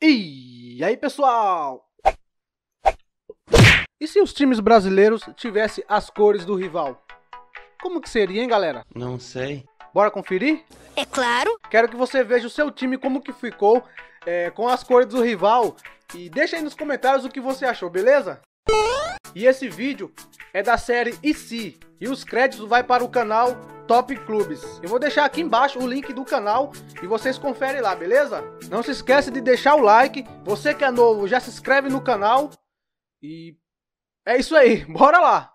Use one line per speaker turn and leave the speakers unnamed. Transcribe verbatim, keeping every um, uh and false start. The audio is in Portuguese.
E aí, pessoal? E se os times brasileiros tivessem as cores do rival? Como que seria, hein, galera?
Não sei.
Bora conferir?
É claro.
Quero que você veja o seu time como que ficou é, com as cores do rival. E deixa aí nos comentários o que você achou, beleza? E esse vídeo é da série E Se? E os créditos vai para o canal Top Clubes. Eu vou deixar aqui embaixo o link do canal e vocês conferem lá, beleza? Não se esquece de deixar o like. Você que é novo, já se inscreve no canal. E é isso aí, bora lá!